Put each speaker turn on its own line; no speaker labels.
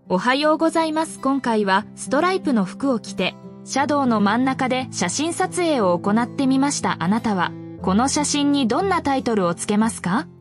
おはようございます。今回はストライプの服を着て、車道の真ん中で写真撮影を行ってみました。あなたは、この写真にどんなタイトルをつけますか？